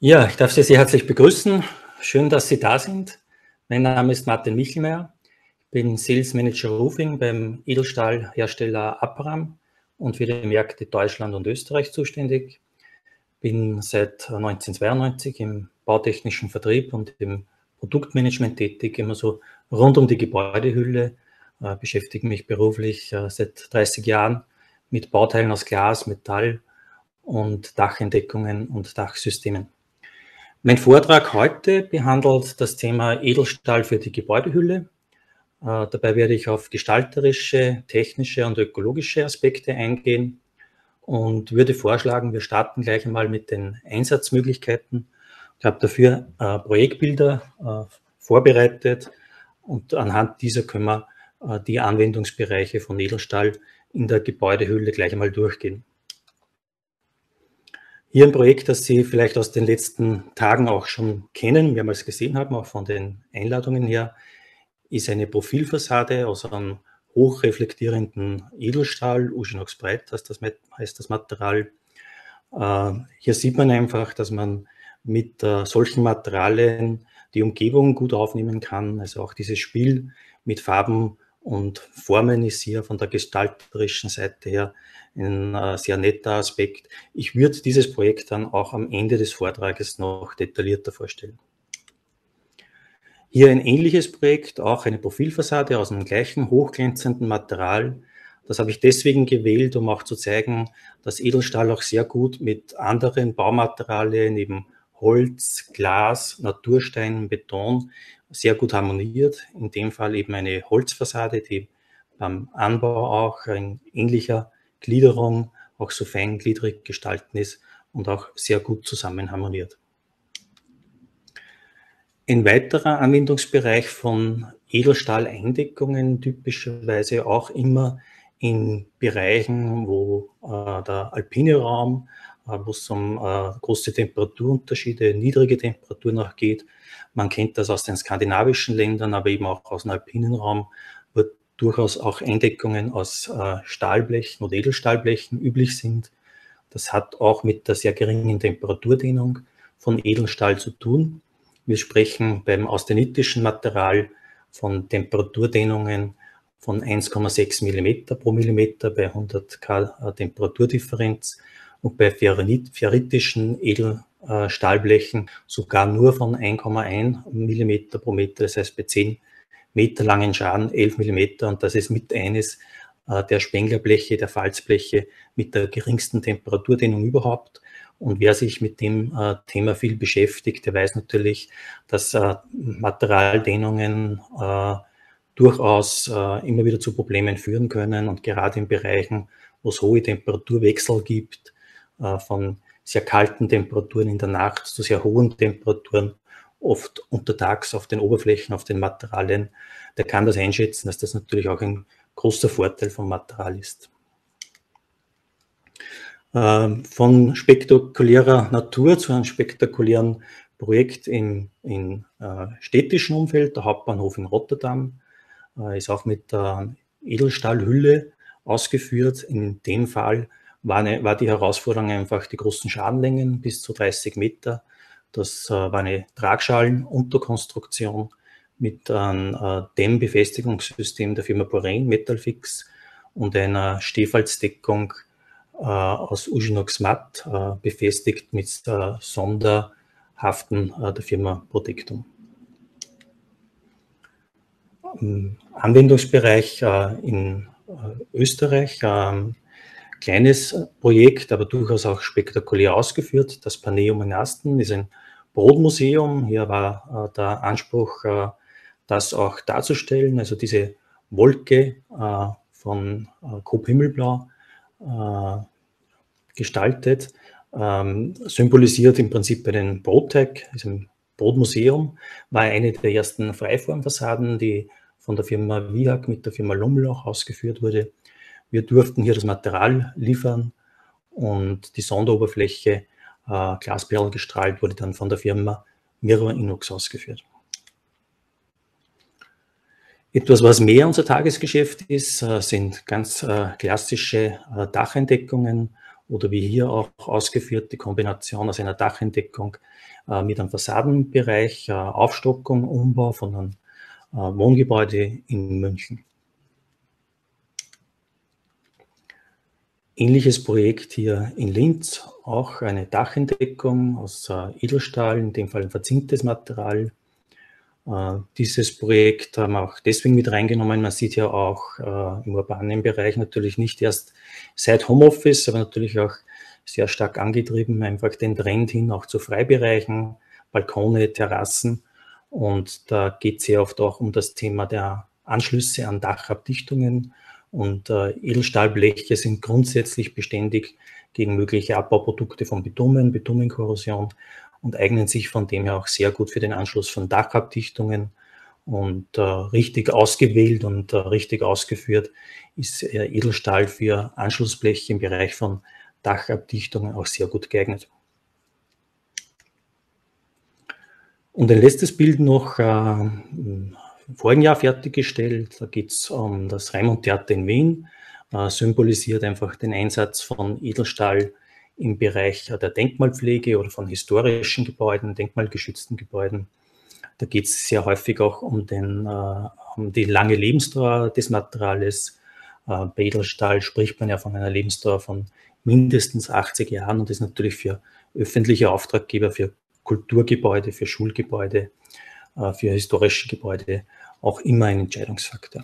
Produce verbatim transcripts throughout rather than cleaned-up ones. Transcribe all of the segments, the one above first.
Ja, ich darf Sie sehr herzlich begrüßen. Schön, dass Sie da sind. Mein Name ist Martin Michelmeier. Ich bin Sales Manager Roofing beim Edelstahlhersteller Aperam und für die Märkte Deutschland und Österreich zuständig. Bin seit neunzehnhundertzweiundneunzig im bautechnischen Vertrieb und im Produktmanagement tätig, immer so rund um die Gebäudehülle, äh, beschäftige mich beruflich äh, seit dreißig Jahren mit Bauteilen aus Glas, Metall und Dachentdeckungen und Dachsystemen. Mein Vortrag heute behandelt das Thema Edelstahl für die Gebäudehülle. Äh, dabei werde ich auf gestalterische, technische und ökologische Aspekte eingehen und würde vorschlagen, wir starten gleich einmal mit den Einsatzmöglichkeiten. Ich habe dafür äh, Projektbilder äh, vorbereitet und anhand dieser können wir äh, die Anwendungsbereiche von Edelstahl in der Gebäudehülle gleich einmal durchgehen. Hier ein Projekt, das Sie vielleicht aus den letzten Tagen auch schon kennen, mehrmals gesehen haben, auch von den Einladungen her, ist eine Profilfassade aus einem hochreflektierenden Edelstahl, Uschinox Breit heißt das, heißt das Material. Äh, hier sieht man einfach, dass man mit äh, solchen Materialien die Umgebung gut aufnehmen kann. Also auch dieses Spiel mit Farben und Formen ist hier von der gestalterischen Seite her ein äh, sehr netter Aspekt. Ich würde dieses Projekt dann auch am Ende des Vortrages noch detaillierter vorstellen. Hier ein ähnliches Projekt, auch eine Profilfassade aus dem gleichen hochglänzenden Material. Das habe ich deswegen gewählt, um auch zu zeigen, dass Edelstahl auch sehr gut mit anderen Baumaterialien, eben Holz, Glas, Naturstein, Beton, sehr gut harmoniert. In dem Fall eben eine Holzfassade, die beim Anbau auch in ähnlicher Gliederung auch so feingliedrig gestalten ist und auch sehr gut zusammen harmoniert. Ein weiterer Anwendungsbereich von Edelstahleindeckungen typischerweise auch immer in Bereichen, wo äh, der alpine Raum, äh, wo es um äh, große Temperaturunterschiede, niedrige Temperaturen auch geht. Man kennt das aus den skandinavischen Ländern, aber eben auch aus dem alpinen Raum, wo durchaus auch Eindeckungen aus äh, Stahlblechen oder Edelstahlblechen üblich sind. Das hat auch mit der sehr geringen Temperaturdehnung von Edelstahl zu tun. Wir sprechen beim austenitischen Material von Temperaturdehnungen von eins Komma sechs Millimeter pro Millimeter bei hundert Kelvin Temperaturdifferenz und bei ferritischen Edelstahlblechen sogar nur von eins Komma eins Millimeter pro Meter, das heißt bei zehn Meter langen Scharen elf Millimeter, und das ist mit eines der Spenglerbleche, der Falzbleche mit der geringsten Temperaturdehnung überhaupt. Und wer sich mit dem äh, Thema viel beschäftigt, der weiß natürlich, dass äh, Materialdehnungen äh, durchaus äh, immer wieder zu Problemen führen können. Und gerade in Bereichen, wo es hohe Temperaturwechsel gibt, äh, von sehr kalten Temperaturen in der Nacht zu sehr hohen Temperaturen, oft untertags auf den Oberflächen, auf den Materialien, der kann das einschätzen, dass das natürlich auch ein großer Vorteil vom Material ist. Von spektakulärer Natur zu einem spektakulären Projekt im, im äh, städtischen Umfeld. Der Hauptbahnhof in Rotterdam äh, ist auch mit der Edelstahlhülle ausgeführt. In dem Fall war, eine, war die Herausforderung einfach die großen Schadenlängen bis zu dreißig Meter. Das äh, war eine Tragschalen-Unterkonstruktion mit einem äh, Dämmbefestigungssystem der Firma Borain Metalfix und einer Stehfalzdeckung aus Uschinox Matt, äh, befestigt mit äh, Sonderhaften äh, der Firma Protectum. Im Anwendungsbereich äh, in äh, Österreich, äh, kleines Projekt, aber durchaus auch spektakulär ausgeführt. Das Paneum in Asten ist ein Brotmuseum. Hier war äh, der Anspruch, äh, das auch darzustellen, also diese Wolke äh, von äh, Coop-Himmelblau äh, gestaltet, ähm, symbolisiert im Prinzip einen Brotteig, also ein Brotmuseum, war eine der ersten Freiformfassaden, die von der Firma Viag mit der Firma Lumloch ausgeführt wurde. Wir durften hier das Material liefern und die Sonderoberfläche, äh, Glasperlen gestrahlt, wurde dann von der Firma Mirror Inox ausgeführt. Etwas, was mehr unser Tagesgeschäft ist, sind ganz klassische Dachentdeckungen oder wie hier auch ausgeführt, die Kombination aus einer Dachentdeckung äh, mit einem Fassadenbereich, äh, Aufstockung, Umbau von einem äh, Wohngebäude in München. Ähnliches Projekt hier in Linz, auch eine Dachentdeckung aus äh, Edelstahl, in dem Fall ein verzinktes Material. Äh, dieses Projekt haben wir auch deswegen mit reingenommen. Man sieht ja auch äh, im urbanen Bereich natürlich nicht erst seit Homeoffice, aber natürlich auch sehr stark angetrieben, einfach den Trend hin auch zu Freibereichen, Balkone, Terrassen. Und da geht es sehr oft auch um das Thema der Anschlüsse an Dachabdichtungen. Und äh, Edelstahlbleche sind grundsätzlich beständig gegen mögliche Abbauprodukte von Bitumen, Bitumenkorrosion und eignen sich von dem her auch sehr gut für den Anschluss von Dachabdichtungen. Und äh, richtig ausgewählt und äh, richtig ausgeführt ist äh, Edelstahl für Anschlussbleche im Bereich von Dachabdichtungen auch sehr gut geeignet. Und ein letztes Bild noch, äh, im vorigen Jahr fertiggestellt. Da geht es um das Raimund-Theater in Wien, äh, symbolisiert einfach den Einsatz von Edelstahl im Bereich der Denkmalpflege oder von historischen Gebäuden, denkmalgeschützten Gebäuden. Da geht es sehr häufig auch um, den, äh, um die lange Lebensdauer des Materials. Äh, bei Edelstahl spricht man ja von einer Lebensdauer von mindestens achtzig Jahren und ist natürlich für öffentliche Auftraggeber, für Kulturgebäude, für Schulgebäude, äh, für historische Gebäude auch immer ein Entscheidungsfaktor.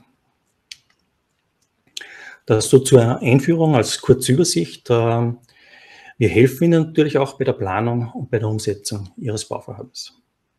Das so zur Einführung als Kurzübersicht. Äh, wir helfen Ihnen natürlich auch bei der Planung und bei der Umsetzung Ihres Bauvorhabens.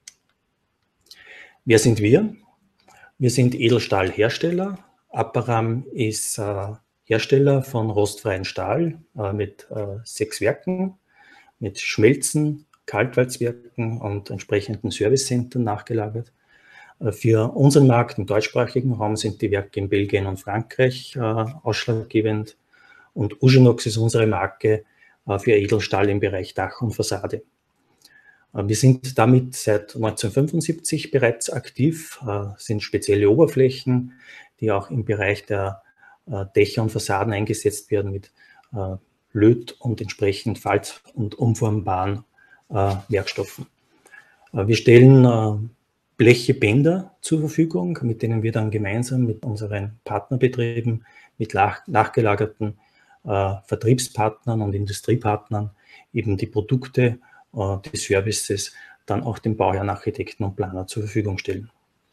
Wer sind wir? Wir sind Edelstahlhersteller. Aperam ist äh, Hersteller von rostfreien Stahl äh, mit äh, sechs Werken, mit Schmelzen, Kaltwalzwerken und entsprechenden Servicecentern nachgelagert. Äh, für unseren Markt im deutschsprachigen Raum sind die Werke in Belgien und Frankreich äh, ausschlaggebend. Und Uginox ist unsere Marke äh, für Edelstahl im Bereich Dach und Fassade. Wir sind damit seit neunzehnhundertfünfundsiebzig bereits aktiv, sind spezielle Oberflächen, die auch im Bereich der Dächer und Fassaden eingesetzt werden mit Löt- und entsprechend falz- und umformbaren Werkstoffen. Wir stellen Blechebänder zur Verfügung, mit denen wir dann gemeinsam mit unseren Partnerbetrieben, mit nachgelagerten Vertriebspartnern und Industriepartnern eben die Produkte des Services dann auch dem Bauherrn, Architekten und Planer zur Verfügung stellen.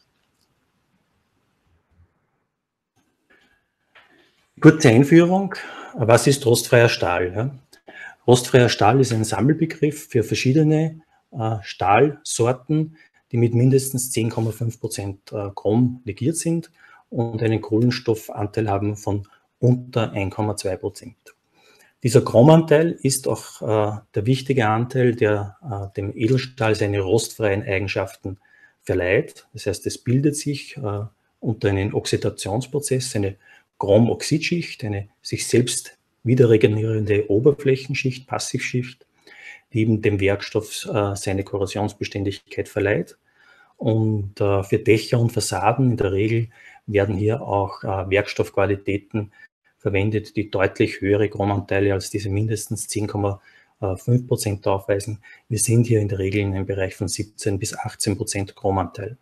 Kurze Einführung. Was ist rostfreier Stahl? Ja? Rostfreier Stahl ist ein Sammelbegriff für verschiedene äh, Stahlsorten, die mit mindestens zehn Komma fünf Prozent äh, Chrom legiert sind und einen Kohlenstoffanteil haben von unter eins Komma zwei Prozent. Dieser Chromanteil ist auch äh, der wichtige Anteil, der äh, dem Edelstahl seine rostfreien Eigenschaften verleiht. Das heißt, es bildet sich äh, unter einem Oxidationsprozess eine Chromoxidschicht, eine sich selbst wieder regenerierende Oberflächenschicht, Passivschicht, die eben dem Werkstoff äh, seine Korrosionsbeständigkeit verleiht. Und äh, für Dächer und Fassaden in der Regel werden hier auch äh, Werkstoffqualitäten verwendet, die deutlich höhere Chromanteile als diese mindestens zehn Komma fünf Prozent aufweisen. Wir sind hier in der Regel in einem Bereich von siebzehn bis achtzehn Prozent Chromanteil.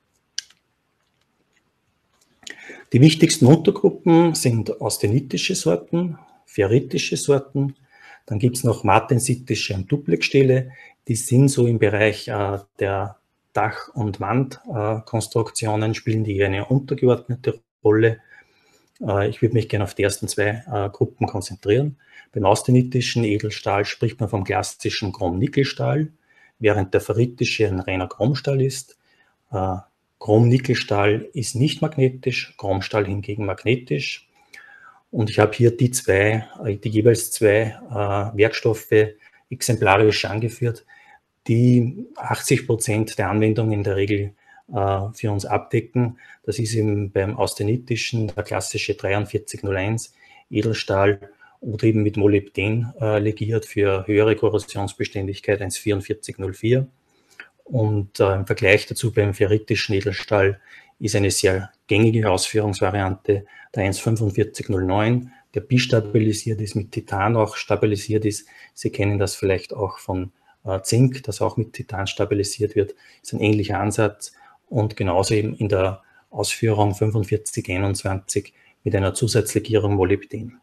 Die wichtigsten Untergruppen sind austenitische Sorten, ferritische Sorten, dann gibt es noch martensitische und Duplexstähle, die sind so im Bereich äh, der Dach- und Wandkonstruktionen, äh, spielen die eine untergeordnete Rolle. Ich würde mich gerne auf die ersten zwei äh, Gruppen konzentrieren. Beim austenitischen Edelstahl spricht man vom klassischen Chrom-Nickelstahl, während der ferritische ein reiner Chromstahl ist. Äh, Chrom-Nickelstahl ist nicht magnetisch, Chromstahl hingegen magnetisch. Und ich habe hier die zwei, äh, die jeweils zwei äh, Werkstoffe exemplarisch angeführt, die achtzig Prozent der Anwendung in der Regel für uns abdecken. Das ist eben beim austenitischen der klassische dreiundvierzig null eins Edelstahl oder eben mit Molybden äh, legiert für höhere Korrosionsbeständigkeit eins vierundvierzig null vier. Und äh, im Vergleich dazu beim ferritischen Edelstahl ist eine sehr gängige Ausführungsvariante der eins fünfundvierzig null neun, der bistabilisiert ist, mit Titan auch stabilisiert ist. Sie kennen das vielleicht auch von äh, Zink, das auch mit Titan stabilisiert wird. Das ist ein ähnlicher Ansatz. Und genauso eben in der Ausführung fünfundvierzig einundzwanzig mit einer Zusatzlegierung Molybden.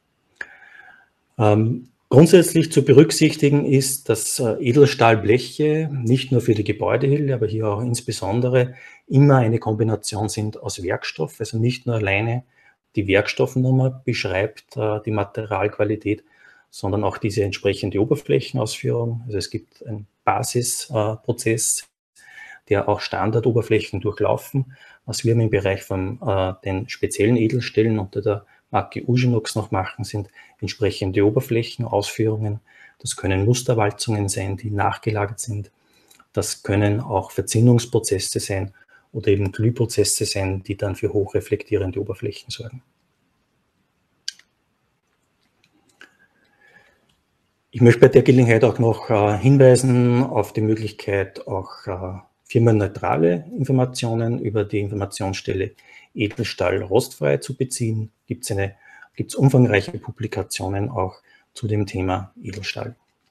Ähm, grundsätzlich zu berücksichtigen ist, dass äh, Edelstahlbleche nicht nur für die Gebäudehülle, aber hier auch insbesondere immer eine Kombination sind aus Werkstoff, also nicht nur alleine die Werkstoffnummer beschreibt äh, die Materialqualität, sondern auch diese entsprechende Oberflächenausführung. Also es gibt einen Basisprozess, äh, der auch Standardoberflächen durchlaufen. Was wir im Bereich von äh, den speziellen Edelstählen unter der Marke Uginox noch machen, sind entsprechende Oberflächenausführungen. Das können Musterwalzungen sein, die nachgelagert sind. Das können auch Verzinnungsprozesse sein oder eben Glühprozesse sein, die dann für hochreflektierende Oberflächen sorgen. Ich möchte bei der Gelegenheit auch noch äh, hinweisen auf die Möglichkeit, auch äh, firmenneutrale Informationen über die Informationsstelle Edelstahl rostfrei zu beziehen. Gibt es eine, gibt's umfangreiche Publikationen auch zu dem Thema Edelstahl.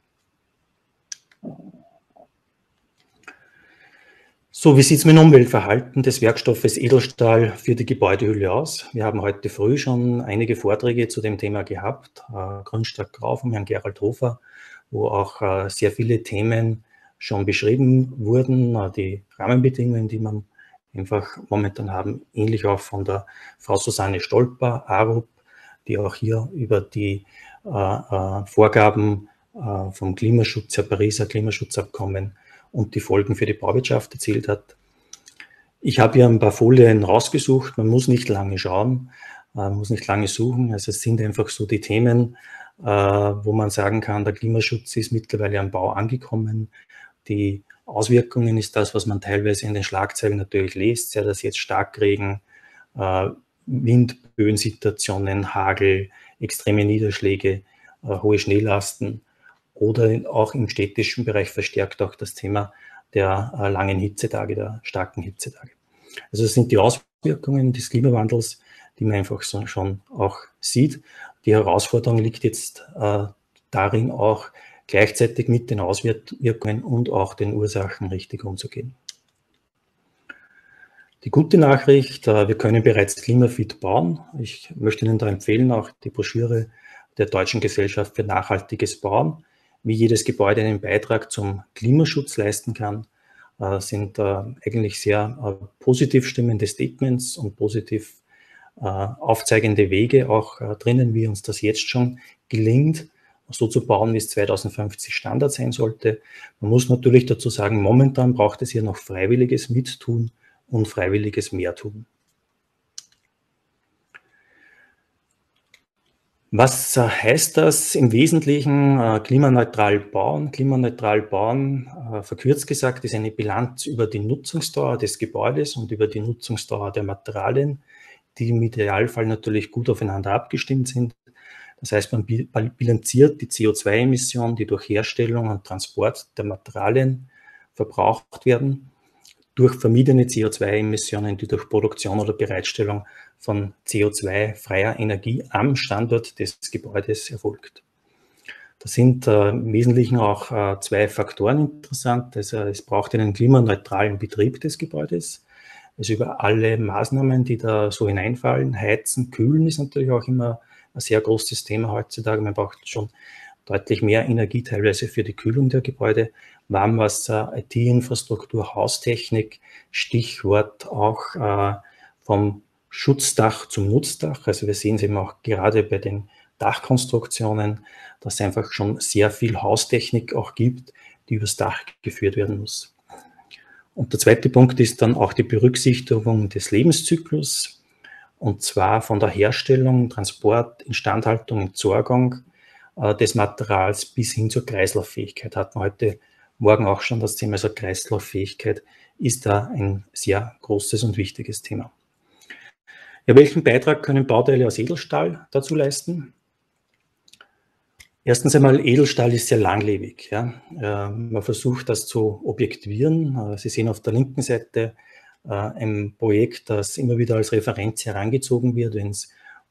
So, wie sieht es mit dem Umweltverhalten des Werkstoffes Edelstahl für die Gebäudehülle aus? Wir haben heute früh schon einige Vorträge zu dem Thema gehabt, äh, Grünstark Grau von Herrn Gerald Hofer, wo auch äh, sehr viele Themen schon beschrieben wurden, äh, die Rahmenbedingungen, die man einfach momentan haben, ähnlich auch von der Frau Susanne Stolper, A R U P, die auch hier über die äh, äh, Vorgaben äh, vom Klimaschutz, der Pariser Klimaschutzabkommen und die Folgen für die Bauwirtschaft erzählt hat. Ich habe hier ein paar Folien rausgesucht, man muss nicht lange schauen, man muss nicht lange suchen, also es sind einfach so die Themen, wo man sagen kann, der Klimaschutz ist mittlerweile am Bau angekommen, die Auswirkungen ist das, was man teilweise in den Schlagzeilen natürlich liest, sei das jetzt Starkregen, Windböensituationen, Hagel, extreme Niederschläge, hohe Schneelasten, oder auch im städtischen Bereich verstärkt auch das Thema der äh, langen Hitzetage, der starken Hitzetage. Also das sind die Auswirkungen des Klimawandels, die man einfach so schon auch sieht. Die Herausforderung liegt jetzt äh, darin, auch gleichzeitig mit den Auswirkungen und auch den Ursachen richtig umzugehen. Die gute Nachricht, äh, wir können bereits klimafit bauen. Ich möchte Ihnen da empfehlen, auch die Broschüre der Deutschen Gesellschaft für nachhaltiges Bauen, wie jedes Gebäude einen Beitrag zum Klimaschutz leisten kann, äh, sind äh, eigentlich sehr äh, positiv stimmende Statements und positiv äh, aufzeigende Wege auch äh, drinnen, wie uns das jetzt schon gelingt, so zu bauen, wie es zweitausendfünfzig Standard sein sollte. Man muss natürlich dazu sagen, momentan braucht es hier noch freiwilliges Mittun und freiwilliges Mehrtun. Was heißt das im Wesentlichen? Äh, klimaneutral bauen. Klimaneutral bauen, äh, verkürzt gesagt, ist eine Bilanz über die Nutzungsdauer des Gebäudes und über die Nutzungsdauer der Materialien, die im Idealfall natürlich gut aufeinander abgestimmt sind. Das heißt, man bilanziert die C O zwei Emissionen, die durch Herstellung und Transport der Materialien verbraucht werden, durch vermiedene C O zwei Emissionen, die durch Produktion oder Bereitstellung von C O zwei freier Energie am Standort des Gebäudes erfolgt. Da sind äh, im Wesentlichen auch äh, zwei Faktoren interessant. Also es braucht einen klimaneutralen Betrieb des Gebäudes. Also über alle Maßnahmen, die da so hineinfallen, heizen, kühlen ist natürlich auch immer ein sehr großes Thema heutzutage. Man braucht schon deutlich mehr Energie teilweise für die Kühlung der Gebäude. Warmwasser, I T-Infrastruktur, Haustechnik, Stichwort auch äh, vom Schutzdach zum Nutzdach. Also wir sehen es eben auch gerade bei den Dachkonstruktionen, dass es einfach schon sehr viel Haustechnik auch gibt, die übers Dach geführt werden muss. Und der zweite Punkt ist dann auch die Berücksichtigung des Lebenszyklus, und zwar von der Herstellung, Transport, Instandhaltung, Entsorgung äh, des Materials bis hin zur Kreislauffähigkeit. Hatten wir heute Morgen auch schon das Thema, also Kreislauffähigkeit ist da ein sehr großes und wichtiges Thema. Ja, welchen Beitrag können Bauteile aus Edelstahl dazu leisten? Erstens einmal, Edelstahl ist sehr langlebig. Ja. Äh, man versucht das zu objektivieren. Äh, Sie sehen auf der linken Seite äh, ein Projekt, das immer wieder als Referenz herangezogen wird, wenn es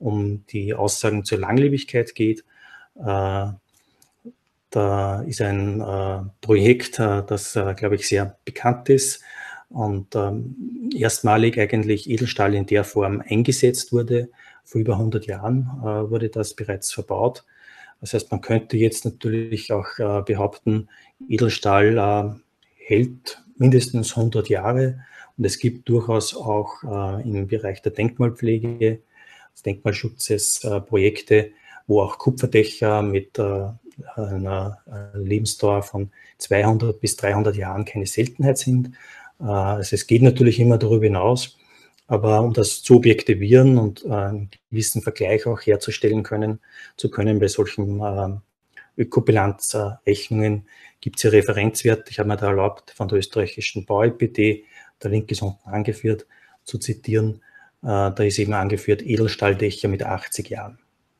um die Aussagen zur Langlebigkeit geht. Äh, da ist ein äh, Projekt, äh, das, äh, glaube ich, sehr bekannt ist und ähm, erstmalig eigentlich Edelstahl in der Form eingesetzt wurde. Vor über hundert Jahren äh, wurde das bereits verbaut. Das heißt, man könnte jetzt natürlich auch äh, behaupten, Edelstahl äh, hält mindestens hundert Jahre und es gibt durchaus auch äh, im Bereich der Denkmalpflege, des Denkmalschutzes äh, Projekte, wo auch Kupferdächer mit äh, einer Lebensdauer von zweihundert bis dreihundert Jahren keine Seltenheit sind. Äh, also es geht natürlich immer darüber hinaus, aber um das zu objektivieren und äh, einen gewissen Vergleich auch herzustellen können, zu können bei solchen äh, Ökobilanzrechnungen gibt es ja Referenzwerte. Ich habe mir da erlaubt, von der österreichischen Bau-E P D, der Link ist unten angeführt, zu zitieren. Äh, da ist eben angeführt Edelstahldächer mit achtzig Jahren.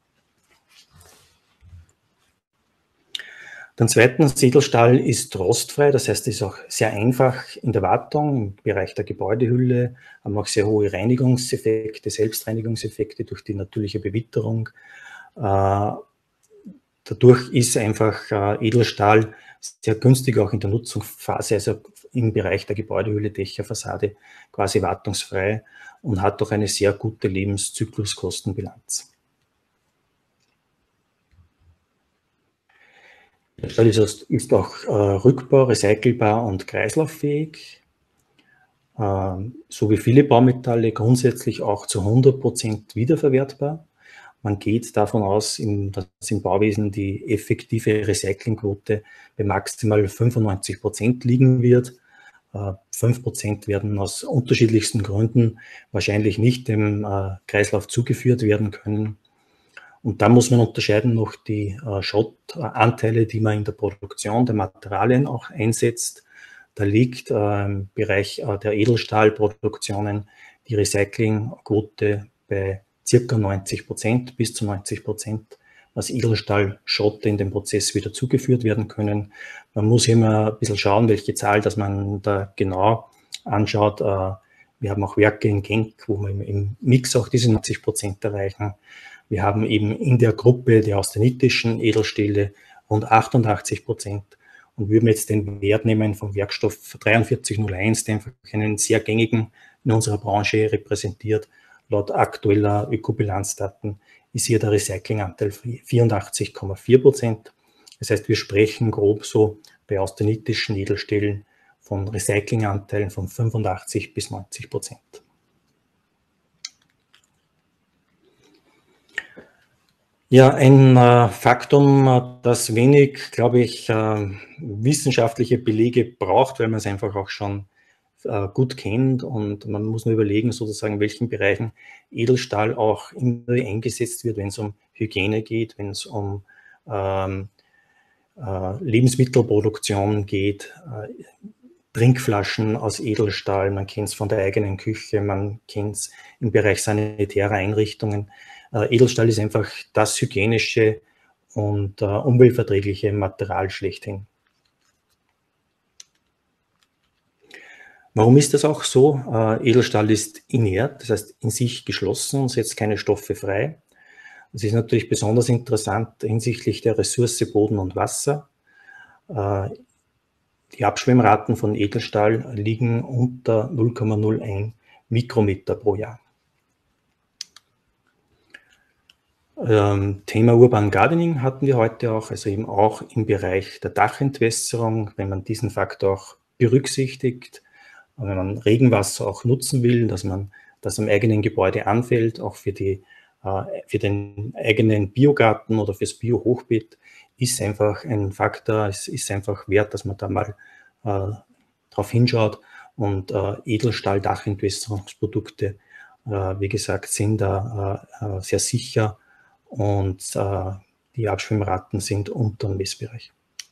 Dann zweitens, Edelstahl ist rostfrei, das heißt, es ist auch sehr einfach in der Wartung. Im Bereich der Gebäudehülle haben wir auch sehr hohe Reinigungseffekte, Selbstreinigungseffekte durch die natürliche Bewitterung. Äh, dadurch ist einfach äh, Edelstahl sehr günstig auch in der Nutzungsphase, also im Bereich der Gebäudehülle, Dächer, Fassade quasi wartungsfrei und hat auch eine sehr gute Lebenszykluskostenbilanz. Edelstahl ist, ist auch äh, rückbar, recycelbar und kreislauffähig, äh, so wie viele Baumetalle grundsätzlich auch zu hundert Prozent wiederverwertbar. Man geht davon aus, dass im Bauwesen die effektive Recyclingquote bei maximal fünfundneunzig Prozent liegen wird. Äh, fünf Prozent werden aus unterschiedlichsten Gründen wahrscheinlich nicht dem äh, Kreislauf zugeführt werden können. Und da muss man unterscheiden noch die äh, Schrottanteile, die man in der Produktion der Materialien auch einsetzt. Da liegt äh, im Bereich äh, der Edelstahlproduktionen die Recyclingquote bei circa neunzig Prozent, bis zu neunzig Prozent, was Edelstahlschrotte in den Prozess wieder zugeführt werden können. Man muss immer ein bisschen schauen, welche Zahl, dass man da genau anschaut. Äh, wir haben auch Werke in Genk, wo wir im Mix auch diese neunzig Prozent erreichen. Wir haben eben in der Gruppe der austenitischen Edelstähle rund achtundachtzig Prozent und würden jetzt den Wert nehmen vom Werkstoff dreiundvierzig null eins, der einfach einen sehr gängigen in unserer Branche repräsentiert. Laut aktueller Ökobilanzdaten ist hier der Recyclinganteil vierundachtzig Komma vier Prozent. Das heißt, wir sprechen grob so bei austenitischen Edelstählen von Recyclinganteilen von fünfundachtzig bis neunzig Prozent. Ja, ein äh, Faktum, das wenig, glaube ich, äh, wissenschaftliche Belege braucht, weil man es einfach auch schon äh, gut kennt und man muss nur überlegen, sozusagen, in welchen Bereichen Edelstahl auch immer eingesetzt wird, wenn es um Hygiene geht, wenn es um ähm, äh, Lebensmittelproduktion geht, äh, Trinkflaschen aus Edelstahl, man kennt es von der eigenen Küche, man kennt es im Bereich sanitärer Einrichtungen. Äh, Edelstahl ist einfach das hygienische und äh, umweltverträgliche Material schlechthin. Warum ist das auch so? Äh, Edelstahl ist inert, das heißt in sich geschlossen und setzt keine Stoffe frei. Das ist natürlich besonders interessant hinsichtlich der Ressource Boden und Wasser. Äh, die Abschwemmraten von Edelstahl liegen unter null Komma null eins Mikrometer pro Jahr. Ähm, Thema Urban Gardening hatten wir heute auch, also eben auch im Bereich der Dachentwässerung, wenn man diesen Faktor auch berücksichtigt, wenn man Regenwasser auch nutzen will, dass man das am eigenen Gebäude anfällt, auch für, die, äh, für den eigenen Biogarten oder fürs Biohochbeet, ist einfach ein Faktor, es ist einfach wert, dass man da mal äh, drauf hinschaut. Und äh, Edelstahl-Dachentwässerungsprodukte, äh, wie gesagt, sind da äh, sehr sicher und äh, die Abschwemmraten sind unter dem Messbereich.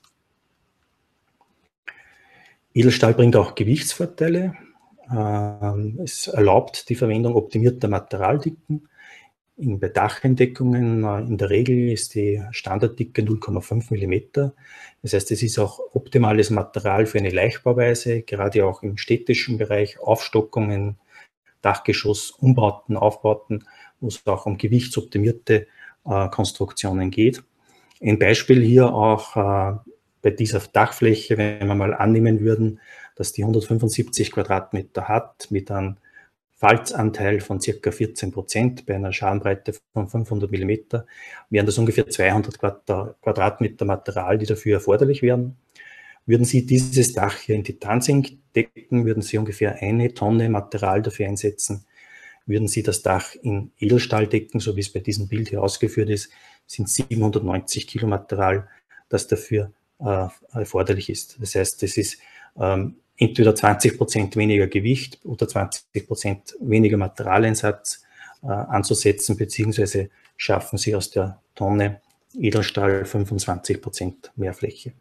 Edelstahl bringt auch Gewichtsvorteile. Ähm, es erlaubt die Verwendung optimierter Materialdicken. In, bei Dachentdeckungen äh, in der Regel ist die Standarddicke null Komma fünf Millimeter. Das heißt, es ist auch optimales Material für eine Leichtbauweise, gerade auch im städtischen Bereich, Aufstockungen, Dachgeschoss, Umbauten, Aufbauten, wo es auch um gewichtsoptimierte äh, Konstruktionen geht. Ein Beispiel hier auch äh, bei dieser Dachfläche, wenn wir mal annehmen würden, dass die hundertfünfundsiebzig Quadratmeter hat mit einem Falzanteil von ca. vierzehn Prozent bei einer Schalenbreite von fünfhundert Millimeter, wären das ungefähr zweihundert Quadratmeter Material, die dafür erforderlich wären. Würden Sie dieses Dach hier in Titansink decken, würden Sie ungefähr eine Tonne Material dafür einsetzen. Würden Sie das Dach in Edelstahl decken, so wie es bei diesem Bild hier ausgeführt ist, sind siebenhundertneunzig Kilo Material, das dafür äh, erforderlich ist. Das heißt, es ist ähm, entweder zwanzig Prozent weniger Gewicht oder zwanzig Prozent weniger Materialeinsatz äh, anzusetzen, beziehungsweise schaffen Sie aus der Tonne Edelstahl fünfundzwanzig Prozent mehr Fläche.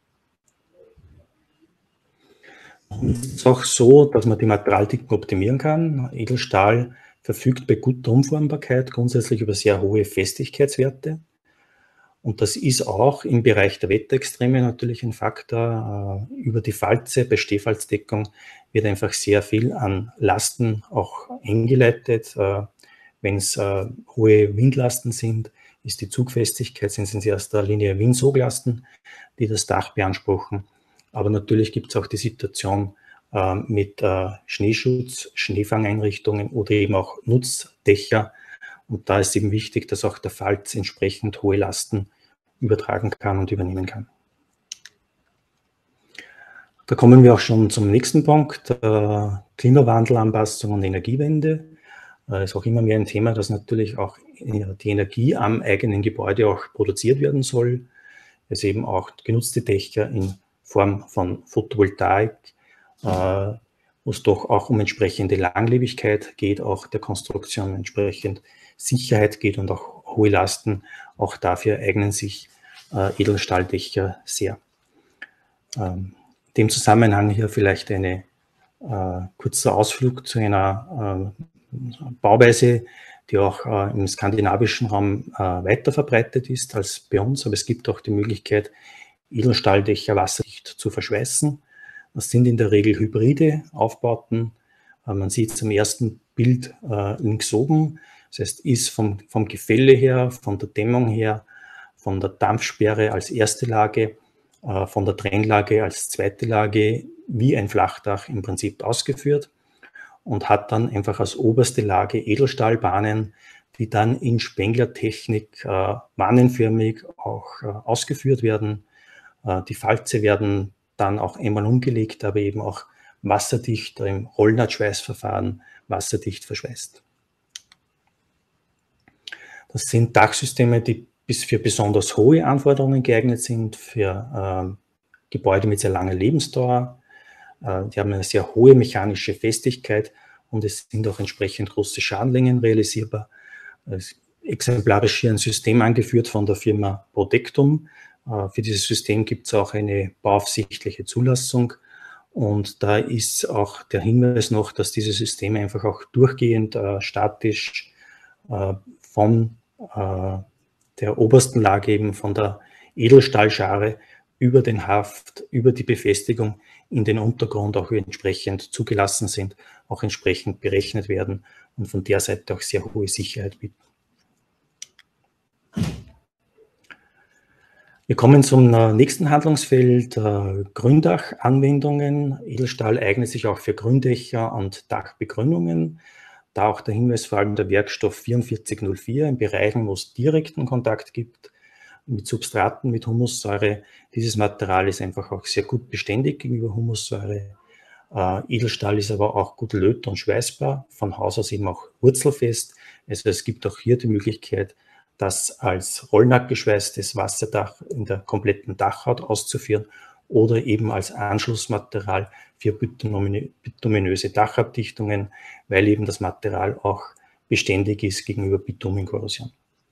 Es ist auch so, dass man die Materialdicken optimieren kann. Edelstahl verfügt bei guter Umformbarkeit grundsätzlich über sehr hohe Festigkeitswerte. Und das ist auch im Bereich der Wetterextreme natürlich ein Faktor. Über die Falze, bei Stehfalzdeckung wird einfach sehr viel an Lasten auch eingeleitet. Wenn es hohe Windlasten sind, ist die Zugfestigkeit, sind es in erster Linie Windsoglasten, die das Dach beanspruchen. Aber natürlich gibt es auch die Situation äh, mit äh, Schneeschutz, Schneefangeinrichtungen oder eben auch Nutzdächer. Und da ist eben wichtig, dass auch der Falz entsprechend hohe Lasten übertragen kann und übernehmen kann. Da kommen wir auch schon zum nächsten Punkt, äh, Klimawandelanpassung und Energiewende. Das äh, ist auch immer mehr ein Thema, dass natürlich auch die Energie am eigenen Gebäude auch produziert werden soll. Es eben auch genutzte Dächer in Form von Photovoltaik, äh, wo es doch auch um entsprechende Langlebigkeit geht, auch der Konstruktion entsprechend Sicherheit geht und auch hohe Lasten. Auch dafür eignen sich äh, Edelstahldächer sehr. Ähm, in dem Zusammenhang hier vielleicht eine äh, kurzer Ausflug zu einer äh, Bauweise, die auch äh, im skandinavischen Raum äh, weiter verbreitet ist als bei uns, aber es gibt auch die Möglichkeit, Edelstahldächer wasserdicht zu verschweißen. Das sind in der Regel hybride Aufbauten. Man sieht es am ersten Bild äh, links oben. Das heißt, ist vom, vom Gefälle her, von der Dämmung her, von der Dampfsperre als erste Lage, äh, von der Trennlage als zweite Lage wie ein Flachdach im Prinzip ausgeführt und hat dann einfach als oberste Lage Edelstahlbahnen, die dann in Spenglertechnik äh, bahnenförmig auch äh, ausgeführt werden. Die Falze werden dann auch einmal umgelegt, aber eben auch wasserdicht im Rollnahtschweißverfahren wasserdicht verschweißt. Das sind Dachsysteme, die bis für besonders hohe Anforderungen geeignet sind, für äh, Gebäude mit sehr langer Lebensdauer. Äh, die haben eine sehr hohe mechanische Festigkeit und es sind auch entsprechend große Schadenlängen realisierbar. Exemplarisch hier ein System angeführt von der Firma Protectum. Für dieses System gibt es auch eine bauaufsichtliche Zulassung und da ist auch der Hinweis noch, dass diese Systeme einfach auch durchgehend äh, statisch äh, von äh, der obersten Lage eben von der Edelstahlschare über den Haft, über die Befestigung in den Untergrund auch entsprechend zugelassen sind, auch entsprechend berechnet werden und von der Seite auch sehr hohe Sicherheit bieten. Wir kommen zum nächsten Handlungsfeld, äh, Gründachanwendungen. Edelstahl eignet sich auch für Gründächer und Dachbegrünungen. Da auch der Hinweis vor allem der Werkstoff vierundvierzig null vier in Bereichen, wo es direkten Kontakt gibt mit Substraten, mit Humussäure. Dieses Material ist einfach auch sehr gut beständig gegenüber Humussäure. Äh, Edelstahl ist aber auch gut löt- und schweißbar, von Haus aus eben auch wurzelfest. Also es gibt auch hier die Möglichkeit, das als rollnackgeschweißtes Wasserdach in der kompletten Dachhaut auszuführen oder eben als Anschlussmaterial für bituminöse Dachabdichtungen, weil eben das Material auch beständig ist gegenüber Bitumenkorrosion.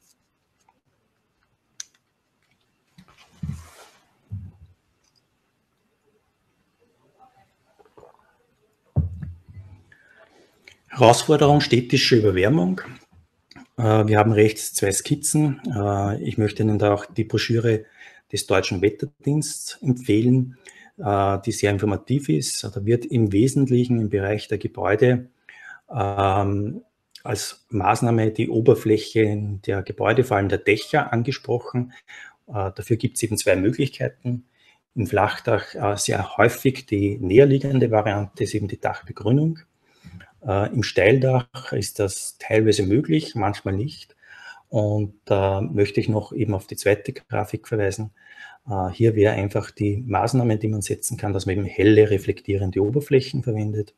Herausforderung städtische Überwärmung. Wir haben rechts zwei Skizzen. Ich möchte Ihnen da auch die Broschüre des Deutschen Wetterdienstes empfehlen, die sehr informativ ist. Da wird im Wesentlichen im Bereich der Gebäude als Maßnahme die Oberfläche der Gebäude, vor allem der Dächer, angesprochen. Äh, dafür gibt es eben zwei Möglichkeiten. Im Flachdach äh, sehr häufig die näherliegende Variante ist eben die Dachbegrünung. Äh, Im Steildach ist das teilweise möglich, manchmal nicht. Und da äh, möchte ich noch eben auf die zweite Grafik verweisen. Äh, hier wäre einfach die Maßnahme, die man setzen kann, dass man eben helle, reflektierende Oberflächen verwendet.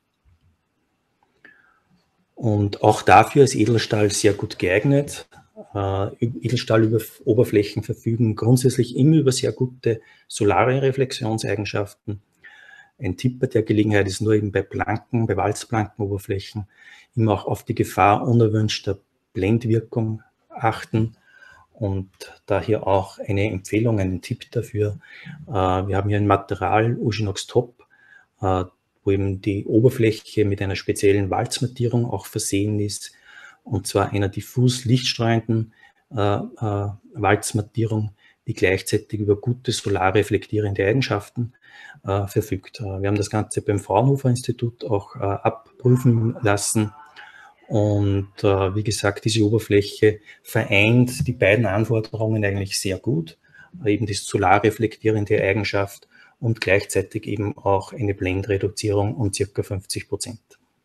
Und auch dafür ist Edelstahl sehr gut geeignet. Äh, Edelstahloberflächen verfügen grundsätzlich immer über sehr gute solare Reflexionseigenschaften. Ein Tipp bei der Gelegenheit ist nur eben bei blanken, bei walzblanken Oberflächen immer auch auf die Gefahr unerwünschter Blendwirkung achten und daher auch eine Empfehlung, einen Tipp dafür. Äh, wir haben hier ein Material, Uginox Top, äh, wo eben die Oberfläche mit einer speziellen Walzmattierung auch versehen ist, und zwar einer diffus lichtstreuenden äh, äh, Walzmattierung, die gleichzeitig über gute solarreflektierende Eigenschaften äh, verfügt. Äh, wir haben das Ganze beim Fraunhofer-Institut auch äh, abprüfen lassen. Und äh, wie gesagt, diese Oberfläche vereint die beiden Anforderungen eigentlich sehr gut. Eben die solarreflektierende Eigenschaft und gleichzeitig eben auch eine Blendreduzierung um ca. fünfzig Prozent.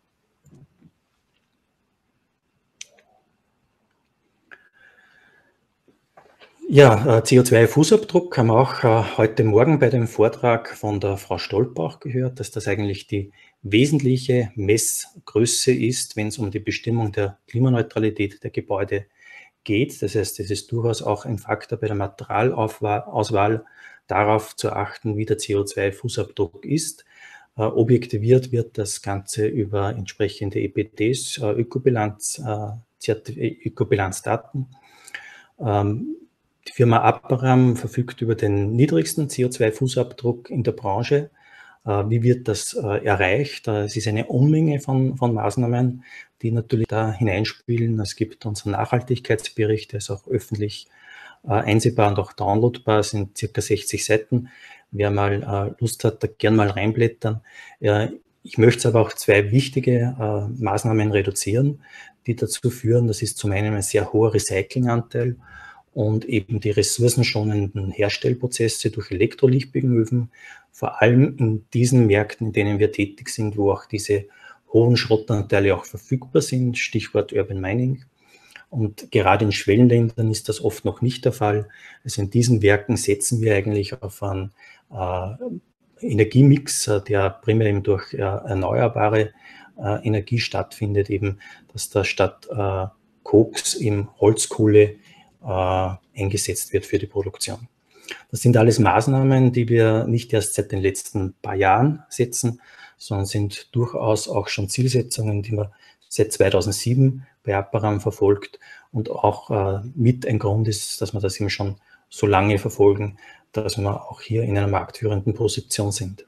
Ja, C O zwei Fußabdruck haben wir auch äh, heute Morgen bei dem Vortrag von der Frau Stolper gehört, dass das eigentlich die wesentliche Messgröße ist, wenn es um die Bestimmung der Klimaneutralität der Gebäude geht. Das heißt, es ist durchaus auch ein Faktor bei der Materialauswahl, darauf zu achten, wie der C O zwei Fußabdruck ist. Äh, objektiviert wird das Ganze über entsprechende E P Ds, äh, Ökobilanz, äh, Ökobilanzdaten. Ähm, Die Firma Aperam verfügt über den niedrigsten C O zwei Fußabdruck in der Branche. Wie wird das erreicht? Es ist eine Unmenge von, von Maßnahmen, die natürlich da hineinspielen. Es gibt unseren Nachhaltigkeitsbericht, der ist auch öffentlich einsehbar und auch downloadbar, sind circa sechzig Seiten. Wer mal Lust hat, da gern mal reinblättern. Ich möchte aber auch zwei wichtige Maßnahmen reduzieren, die dazu führen, das ist zum einen ein sehr hoher Recyclinganteil und eben die ressourcenschonenden Herstellprozesse durch Elektrolichtbögen, vor allem in diesen Märkten, in denen wir tätig sind, wo auch diese hohen Schrottanteile auch verfügbar sind, Stichwort Urban Mining. Und gerade in Schwellenländern ist das oft noch nicht der Fall. Also in diesen Werken setzen wir eigentlich auf einen äh, Energiemix, der primär eben durch äh, erneuerbare äh, Energie stattfindet, eben dass da statt äh, Koks im Holzkohle äh, eingesetzt wird für die Produktion. Das sind alles Maßnahmen, die wir nicht erst seit den letzten paar Jahren setzen, sondern sind durchaus auch schon Zielsetzungen, die man seit zweitausendsieben bei Aperam verfolgt und auch äh, mit ein Grund ist, dass wir das eben schon so lange verfolgen, dass wir auch hier in einer marktführenden Position sind.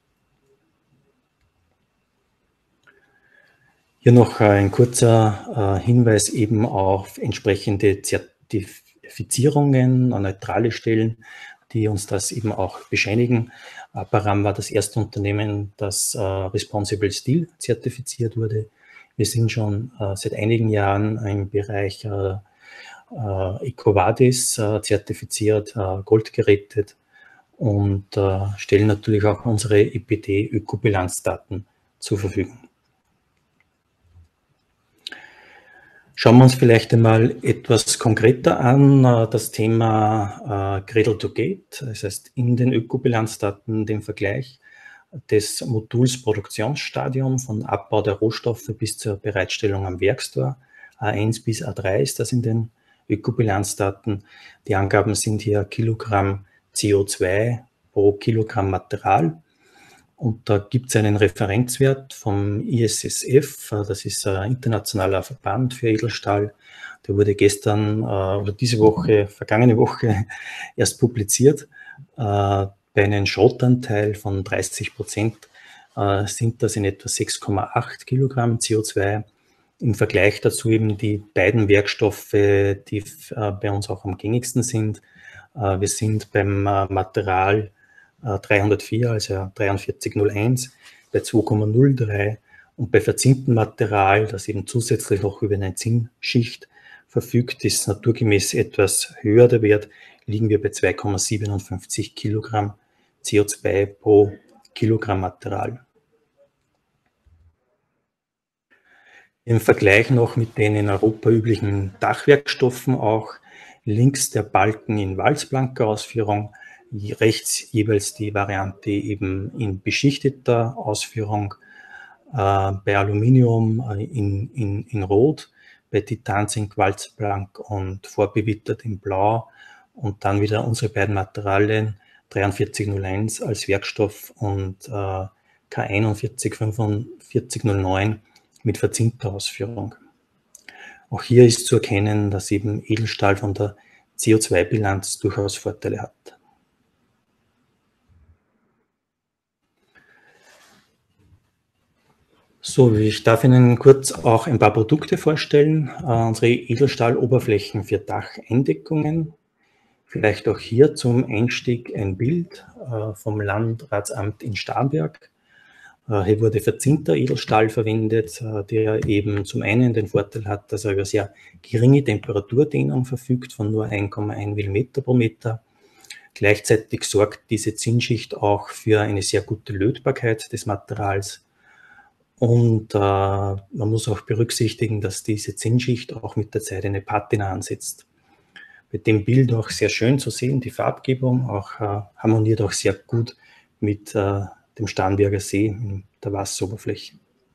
Hier noch ein kurzer äh, Hinweis eben auf entsprechende Zertifizierungen, neutrale Stellen, die uns das eben auch bescheinigen. Aperam war das erste Unternehmen, das äh, Responsible Steel zertifiziert wurde. Wir sind schon äh, seit einigen Jahren im Bereich äh, äh, EcoVadis äh, zertifiziert, äh, Gold gerätet und äh, stellen natürlich auch unsere E P D-Ökobilanzdaten zur Verfügung. Schauen wir uns vielleicht einmal etwas konkreter an, das Thema äh, Cradle to Gate, das heißt in den Ökobilanzdaten den Vergleich des Moduls Produktionsstadium von Abbau der Rohstoffe bis zur Bereitstellung am Werkstor. A eins bis A drei ist das in den Ökobilanzdaten. Die Angaben sind hier Kilogramm C O zwei pro Kilogramm Material. Und da gibt es einen Referenzwert vom I S S F, das ist ein internationaler Verband für Edelstahl. Der wurde gestern oder diese Woche, vergangene Woche erst publiziert. Bei einem Schrottanteil von dreißig Prozent sind das in etwa sechs Komma acht Kilogramm C O zwei. Im Vergleich dazu eben die beiden Werkstoffe, die bei uns auch am gängigsten sind. Wir sind beim Material dreihundertvier, also dreiundvierzig null eins, bei zwei Komma null drei Und bei verzinktem Material, das eben zusätzlich noch über eine Zinnschicht verfügt, ist naturgemäß etwas höher der Wert, liegen wir bei zwei Komma siebenundfünfzig Kilogramm C O zwei pro Kilogramm Material. Im Vergleich noch mit den in Europa üblichen Dachwerkstoffen auch links der Balken in walzblanker Ausführung, rechts jeweils die Variante eben in beschichteter Ausführung, äh, bei Aluminium äh, in, in, in Rot, bei Titanzink walzblank und vorbewittert in Blau und dann wieder unsere beiden Materialien dreiundvierzig null eins als Werkstoff und äh, K einundvierzig fünfundvierzig null neun mit verzinkter Ausführung. Auch hier ist zu erkennen, dass eben Edelstahl von der C O zwei Bilanz durchaus Vorteile hat. So, ich darf Ihnen kurz auch ein paar Produkte vorstellen. Äh, unsere Edelstahloberflächen für Dacheindeckungen. Vielleicht auch hier zum Einstieg ein Bild äh, vom Landratsamt in Starnberg. Äh, hier wurde verzinkter Edelstahl verwendet, äh, der eben zum einen den Vorteil hat, dass er über sehr geringe Temperaturdehnung verfügt von nur ein Komma eins Millimeter pro Meter. Gleichzeitig sorgt diese Zinnschicht auch für eine sehr gute Lötbarkeit des Materials. Und äh, man muss auch berücksichtigen, dass diese Zinnschicht auch mit der Zeit eine Patina ansetzt. Mit dem Bild auch sehr schön zu sehen, die Farbgebung auch äh, harmoniert auch sehr gut mit äh, dem Starnberger See, in der Wasseroberfläche.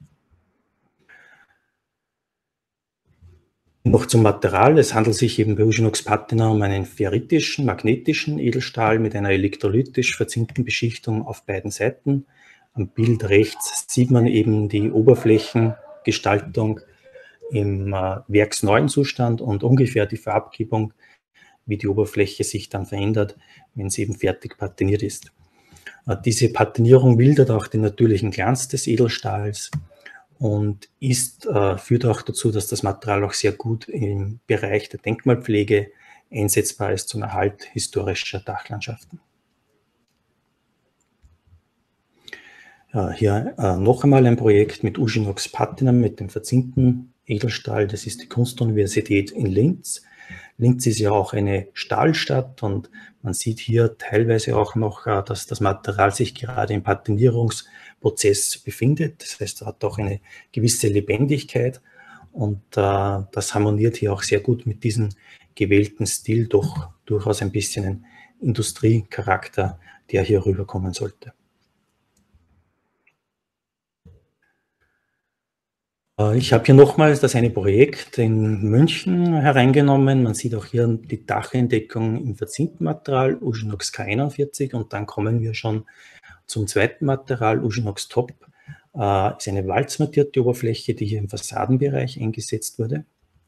Noch zum Material. Es handelt sich eben bei Ushinox Patina um einen ferritischen, magnetischen Edelstahl mit einer elektrolytisch verzinkten Beschichtung auf beiden Seiten. Am Bild rechts sieht man eben die Oberflächengestaltung im äh, werksneuen Zustand und ungefähr die Farbgebung, wie die Oberfläche sich dann verändert, wenn sie eben fertig patiniert ist. Äh, diese Patinierung mildert auch den natürlichen Glanz des Edelstahls und ist, äh, führt auch dazu, dass das Material auch sehr gut im Bereich der Denkmalpflege einsetzbar ist zum Erhalt historischer Dachlandschaften. Ja, hier äh, noch einmal ein Projekt mit Ushinox Patina, mit dem verzinkten Edelstahl. Das ist die Kunstuniversität in Linz. Linz ist ja auch eine Stahlstadt und man sieht hier teilweise auch noch, äh, dass das Material sich gerade im Patinierungsprozess befindet. Das heißt, es hat auch eine gewisse Lebendigkeit und äh, das harmoniert hier auch sehr gut mit diesem gewählten Stil, doch durchaus ein bisschen ein Industriecharakter, der hier rüberkommen sollte. Ich habe hier nochmals das eine Projekt in München hereingenommen. Man sieht auch hier die Dacheindeckung im verzinkten Material, Ushinox K einundvierzig, und dann kommen wir schon zum zweiten Material, Ushinox Top. Äh, ist eine walzmattierte Oberfläche, die hier im Fassadenbereich eingesetzt wurde.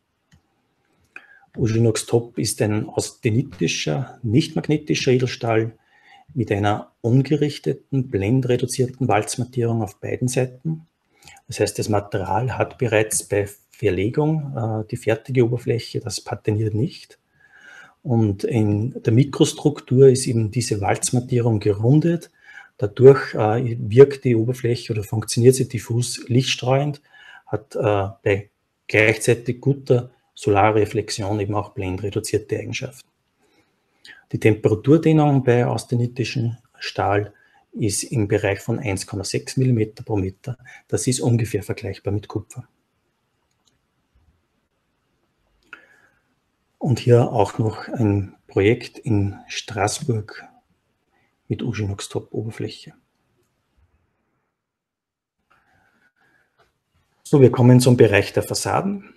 Ushinox Top ist ein austenitischer, nicht magnetischer Edelstahl mit einer ungerichteten, blendreduzierten Walzmattierung auf beiden Seiten. Das heißt, das Material hat bereits bei Verlegung äh, die fertige Oberfläche, das patiniert nicht. Und in der Mikrostruktur ist eben diese Walzmattierung gerundet. Dadurch äh, wirkt die Oberfläche oder funktioniert sie diffus lichtstreuend, hat äh, bei gleichzeitig guter Solarreflexion eben auch blendreduzierte Eigenschaften. Die Temperaturdehnung bei austenitischen Stahl ist im Bereich von eins Komma sechs Millimeter pro Meter. Das ist ungefähr vergleichbar mit Kupfer. Und hier auch noch ein Projekt in Straßburg mit Ushinox Top Oberfläche. So, wir kommen zum Bereich der Fassaden.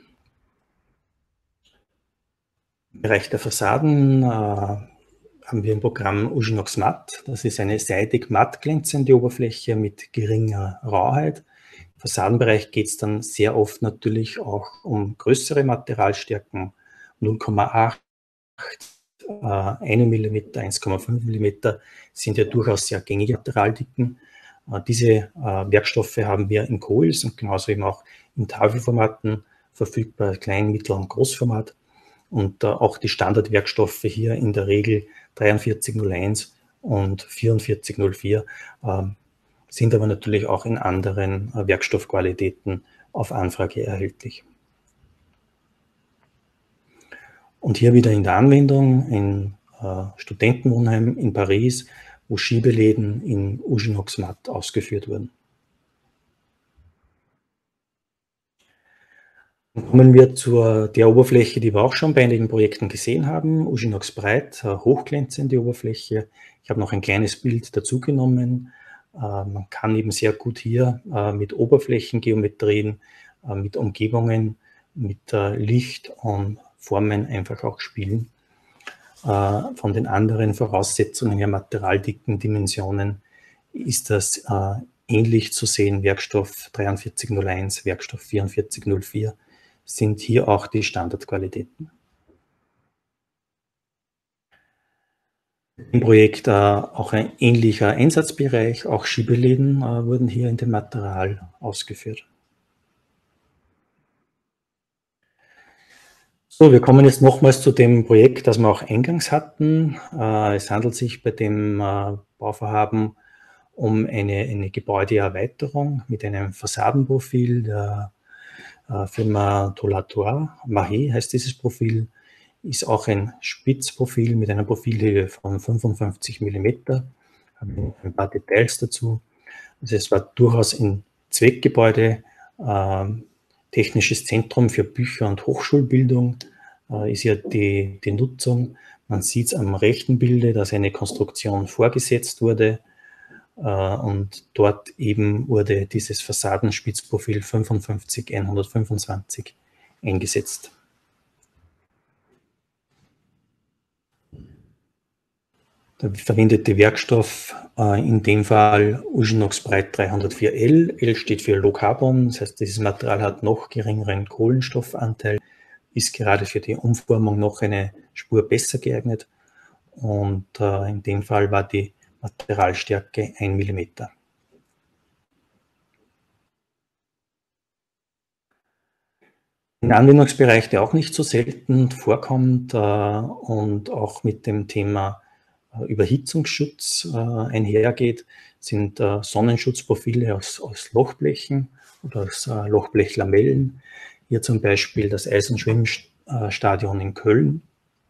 Im Bereich der Fassaden äh, haben wir im Programm Ushinox Matt. Das ist eine seidig matt glänzende Oberfläche mit geringer Rauheit. Im Fassadenbereich geht es dann sehr oft natürlich auch um größere Materialstärken, null Komma acht, äh, ein Millimeter, eins Komma fünf Millimeter sind ja durchaus sehr gängige Materialdicken. Äh, diese äh, Werkstoffe haben wir in Coils und genauso eben auch in Tafelformaten verfügbar, Klein-, Mittel- und Großformat. Und äh, auch die Standardwerkstoffe hier in der Regel dreiundvierzig null eins und vierundvierzig null vier äh, sind aber natürlich auch in anderen äh, Werkstoffqualitäten auf Anfrage erhältlich. Und hier wieder in der Anwendung in äh, Studentenwohnheim in Paris, wo Schiebeläden in Uginox matt ausgeführt wurden. Dann kommen wir zur der Oberfläche, die wir auch schon bei einigen Projekten gesehen haben, Uginox Breit, äh, hochglänzende Oberfläche. Ich habe noch ein kleines Bild dazu genommen. Äh, man kann eben sehr gut hier äh, mit Oberflächengeometrien, äh, mit Umgebungen, mit äh, Licht und Formen einfach auch spielen. Äh, von den anderen Voraussetzungen her, Materialdicken, Dimensionen, ist das äh, ähnlich zu sehen. Werkstoff dreiundvierzig null eins, Werkstoff vierundvierzig null vier sind hier auch die Standardqualitäten. Im Projekt äh, auch ein ähnlicher Einsatzbereich, auch Schiebeläden äh, wurden hier in dem Material ausgeführt. So, wir kommen jetzt nochmals zu dem Projekt, das wir auch eingangs hatten. Äh, es handelt sich bei dem äh, Bauvorhaben um eine, eine Gebäudeerweiterung mit einem Fassadenprofil der äh, Firma Tolator. Mahé heißt dieses Profil, ist auch ein Spitzprofil mit einer Profilhöhe von fünfundfünfzig Millimeter. Haben ein paar Details dazu. Also es war durchaus ein Zweckgebäude, äh, technisches Zentrum für Bücher- und Hochschulbildung äh, ist ja die, die Nutzung. Man sieht es am rechten Bilde, dass eine Konstruktion vorgesetzt wurde äh, und dort eben wurde dieses Fassadenspitzprofil fünfundfünfzig hundertfünfundzwanzig eingesetzt. Der verwendete Werkstoff, äh, in dem Fall Uginox Breit dreihundertvier L. L steht für Low Carbon, das heißt, dieses Material hat noch geringeren Kohlenstoffanteil, ist gerade für die Umformung noch eine Spur besser geeignet. Und äh, in dem Fall war die Materialstärke ein Millimeter. Ein Anwendungsbereich, der auch nicht so selten vorkommt äh, und auch mit dem Thema Überhitzungsschutz äh, einhergeht, sind äh, Sonnenschutzprofile aus, aus Lochblechen oder aus äh, Lochblechlamellen. Hier zum Beispiel das Eisenschwimmstadion in Köln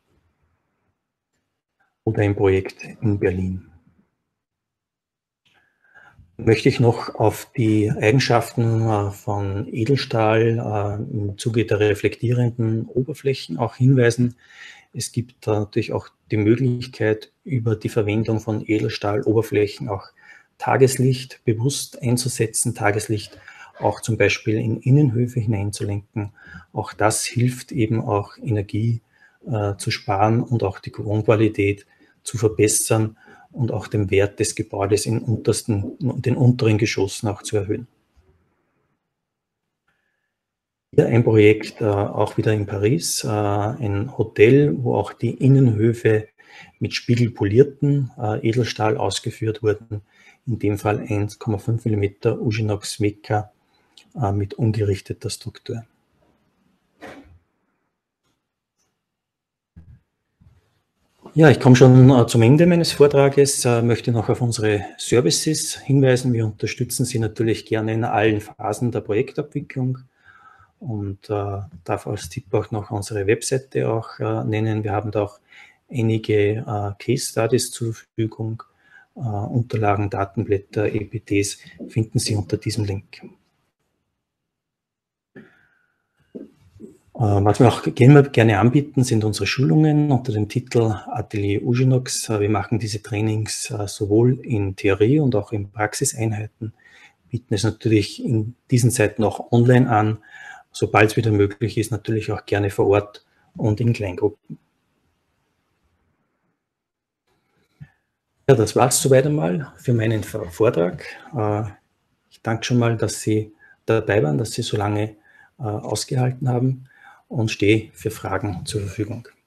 oder ein Projekt in Berlin. Möchte ich noch auf die Eigenschaften äh, von Edelstahl äh, im Zuge der reflektierenden Oberflächen auch hinweisen. Es gibt da natürlich auch die Möglichkeit, über die Verwendung von Edelstahloberflächen auch Tageslicht bewusst einzusetzen, Tageslicht auch zum Beispiel in Innenhöfe hineinzulenken. Auch das hilft eben auch Energie äh, zu sparen und auch die Wohnqualität zu verbessern und auch den Wert des Gebäudes in untersten, in den unteren Geschossen auch zu erhöhen. Hier ein Projekt äh, auch wieder in Paris, äh, ein Hotel, wo auch die Innenhöfe mit spiegelpolierten äh, Edelstahl ausgeführt wurden. In dem Fall eins Komma fünf Millimeter Uginox Meca äh, mit ungerichteter Struktur. Ja, ich komme schon äh, zum Ende meines Vortrages, äh, möchte noch auf unsere Services hinweisen. Wir unterstützen Sie natürlich gerne in allen Phasen der Projektabwicklung. Und äh, darf als Tipp auch noch unsere Webseite auch äh, nennen. Wir haben da auch einige äh, Case Studies zur Verfügung. Äh, Unterlagen, Datenblätter, E P Ts finden Sie unter diesem Link. Äh, was wir auch gerne anbieten, sind unsere Schulungen unter dem Titel Atelier Uginox. Äh, wir machen diese Trainings äh, sowohl in Theorie und auch in Praxiseinheiten, bieten es natürlich in diesen Zeiten auch online an, sobald es wieder möglich ist, natürlich auch gerne vor Ort und in Kleingruppen. Ja, das war es soweit einmal für meinen Vortrag. Ich danke schon mal, dass Sie dabei waren, dass Sie so lange ausgehalten haben und stehe für Fragen zur Verfügung.